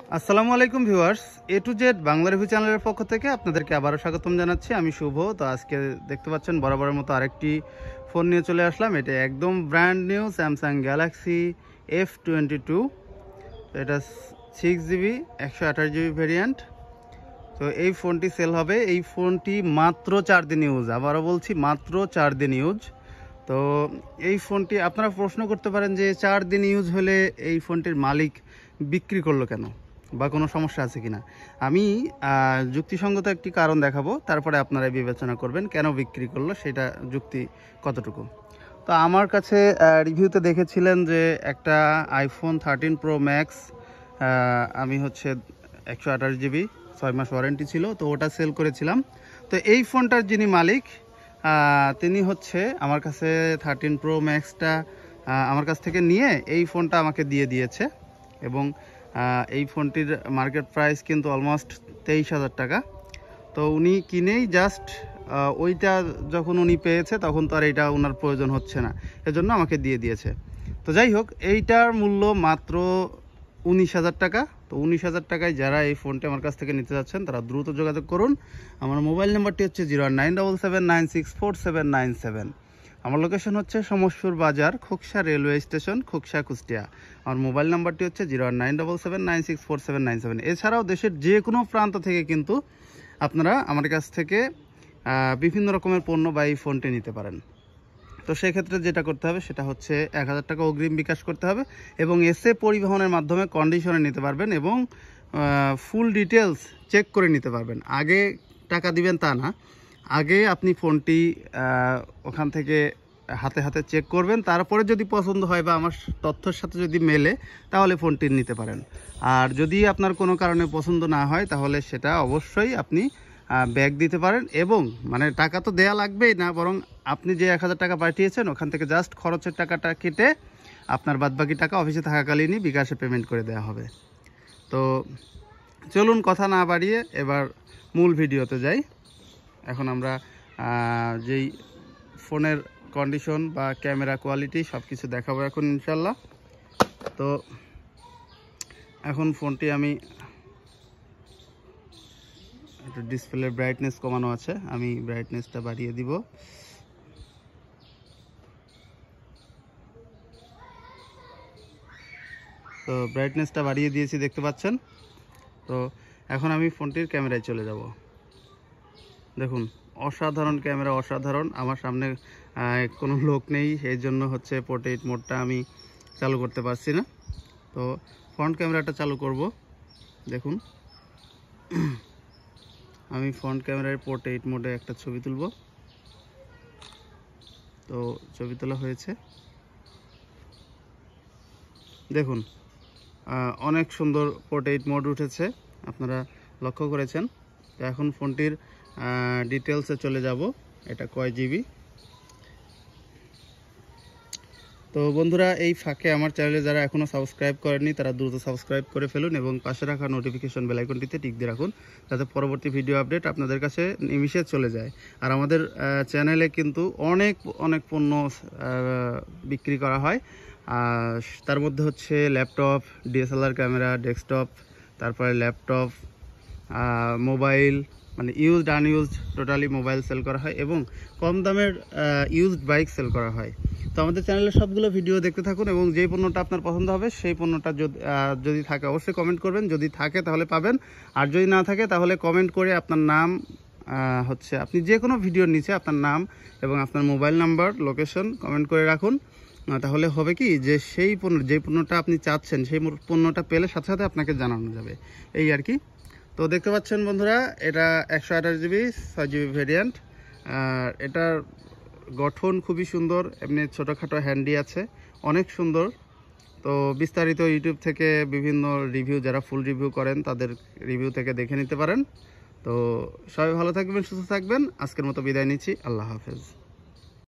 আসসালামু আলাইকুম viewers, A2Z Bangla review চ্যানেলের পক্ষ থেকে আপনাদেরকে আবারও স্বাগতম জানাচ্ছি। আমি শুভ। তো আজকে দেখতে পাচ্ছেন বরাবরের মতো আরেকটি ফোন নিয়ে চলে আসলাম। এটা একদম brand new Samsung Galaxy F22। তো এটা 6GB 128GB ভেরিয়েন্ট। তো এই ফোনটি সেল হবে। এই ফোনটি মাত্র 4 দিন ইউজ, আবারও বলছি মাত্র 4 দিন ইউজ। তো এই ফোনটি আপনারা প্রশ্ন করতে পারেন যে 4 দিন ইউজ হলে এই ফোনটির মালিক বিক্রি করলো কেন, বা কোনো সমস্যা আছে কিনা। আমি যুক্তিসঙ্গত একটি কারণ দেখাবো, তারপরে আপনারা বিবেচনা করবেন কেন বিক্রি করলো, সেটা যুক্তি কতটুকু। তো আমার কাছে রিভিউতে দেখেছিলেন যে একটা আইফোন 13 প্রো ম্যাক্স আমি হচ্ছে 128GB 6 মাস ওয়ারেন্টি ছিল, তো ওটা সেল করেছিলাম। তো এই ফোনটার যিনি মালিক তিনি হচ্ছে আমার কাছে 13 প্রো ম্যাক্সটা আমার কাছ থেকে নিয়ে এই ফোনটা আমাকে দিয়ে দিয়েছে। এবং এই ফোনটির মার্কেট প্রাইস কিন্তু অলমোস্ট 23,000 টাকা। তো উনি কিনেই জাস্ট ওইটা যখন উনি পেয়েছে তখন তো আর এইটা ওনার প্রয়োজন হচ্ছে না, এজন্য আমাকে দিয়ে দিয়েছে। তো যাই হোক, এইটার মূল্য মাত্র 19,000 টাকা। তো 19,000 টাকায় যারা এই ফোনটি আমার কাছ থেকে নিতে যাচ্ছেন তারা দ্রুত যোগাযোগ করুন। আমার মোবাইল নাম্বারটি হচ্ছে 09779647797। আমার লোকেশন হচ্ছে সমস্যুর বাজার, খোকসা রেলওয়ে স্টেশন, খোকসা, কুষ্টিয়া। আমার মোবাইল নাম্বারটি হচ্ছে 09777964797। এছাড়াও দেশের যে কোনো প্রান্ত থেকে কিন্তু আপনারা আমার কাছ থেকে বিভিন্ন রকমের পণ্য বা এই ফোনটি নিতে পারেন। তো সেক্ষেত্রে যেটা করতে হবে সেটা হচ্ছে 1,000 টাকা অগ্রিম বিকাশ করতে হবে এবং এসে পরিবহনের মাধ্যমে কন্ডিশনে নিতে পারবেন এবং ফুল ডিটেলস চেক করে নিতে পারবেন। আগে টাকা দিবেন তা না, আগে আপনি ফোনটি ওখান থেকে হাতে হাতে চেক করবেন, তারপরে যদি পছন্দ হয় বা আমার তথ্যের সাথে যদি মেলে তাহলে ফোনটি নিতে পারেন। আর যদি আপনার কোনো কারণে পছন্দ না হয় তাহলে সেটা অবশ্যই আপনি ব্যাক দিতে পারেন। এবং মানে টাকা তো দেয়া লাগবেই না, বরং আপনি যে 1,000 টাকা পাঠিয়েছেন ওখান থেকে জাস্ট খরচের টাকাটা কেটে আপনার বাদবাকি টাকা অফিসে থাকাকালীনই বিকাশে পেমেন্ট করে দেওয়া হবে। তো চলুন কথা না বাড়িয়ে এবার মূল ভিডিওতে যাই। এখন আমরা যেই ফোনের কন্ডিশন বা ক্যামেরা কোয়ালিটি সব কিছু দেখাবো এখন ইনশাল্লাহ। তো এখন ফোনটি আমি একটু ডিসপ্লের ব্রাইটনেস কমানো আছে, আমি ব্রাইটনেসটা বাড়িয়ে দিব। তো ব্রাইটনেসটা বাড়িয়ে দিয়েছি, দেখতে পাচ্ছেন। তো এখন আমি ফোনটির ক্যামেরায় চলে যাব। দেখুন, অসাধারণ ক্যামেরা, অসাধারণ। আমার সামনে কোনো লোক নেই, এই জন্য হচ্ছে পোর্ট্রেট মোডটা আমি চালু করতে পারছি না। তো ফ্রন্ট ক্যামেরাটা চালু করব। দেখুন, আমি ফ্রন্ট ক্যামেরার পোর্ট্রেট মোডে একটা ছবি তুলব। তো ছবি তোলা হয়েছে, দেখুন অনেক সুন্দর পোর্ট্রেট মোড উঠেছে, আপনারা লক্ষ্য করেছেন। তো এখন ফোনটির ডিটেলসে চলে যাব, এটা কয় জিবি। তো বন্ধুরা, এই ফাঁকে আমার চ্যানেলে যারা এখনও সাবস্ক্রাইব করেননি তারা দ্রুত সাবস্ক্রাইব করে ফেলুন এবং পাশে রাখা নোটিফিকেশন বেল আইকনটিতে টিক দিয়ে রাখুন, যাতে পরবর্তী ভিডিও আপডেট আপনাদের কাছে নিমিষে চলে যায়। আর আমাদের চ্যানেলে কিন্তু অনেক অনেক পণ্য বিক্রি করা হয়। তার মধ্যে হচ্ছে ল্যাপটপ, ডিএসএলআর ক্যামেরা, ডেস্কটপ, তারপরে ল্যাপটপ, মোবাইল, মানে used unused totally mobile sell করা হয় এবং কম দামের ইউজড বাইক সেল করা হয়। তো আমাদের চ্যানেলের সবগুলো ভিডিও দেখতে থাকুন এবং যেই পণ্যটা আপনার পছন্দ হবে সেই পণ্যটা যদি থাকে অবশ্যই কমেন্ট করবেন, যদি থাকে তাহলে পাবেন, আর যদি না থাকে তাহলে কমেন্ট করে আপনার নাম হচ্ছে আপনি যে কোনো ভিডিওর নিচে আপনার নাম এবং আপনার মোবাইল নাম্বার, লোকেশন কমেন্ট করে রাখুন। তাহলে হবে কি যে সেই যে পণ্যটা আপনি চাচ্ছেন সেই পণ্যটা পেলে সাথে সাথে আপনাকে জানানো যাবে, এই আর কি। তো দেখতে পাচ্ছেন বন্ধুরা, এটা 128GB 6GB ভেরিয়েন্ট। আর এটার গঠন খুবই সুন্দর, এমনি ছোটোখাটো হ্যান্ডি আছে, অনেক সুন্দর। তো বিস্তারিত ইউটিউব থেকে বিভিন্ন রিভিউ, যারা ফুল রিভিউ করেন তাদের রিভিউ থেকে দেখে নিতে পারেন। তো সবাই ভালো থাকবেন, সুস্থ থাকবেন। আজকের মতো বিদায় নিচ্ছি, আল্লাহ হাফেজ।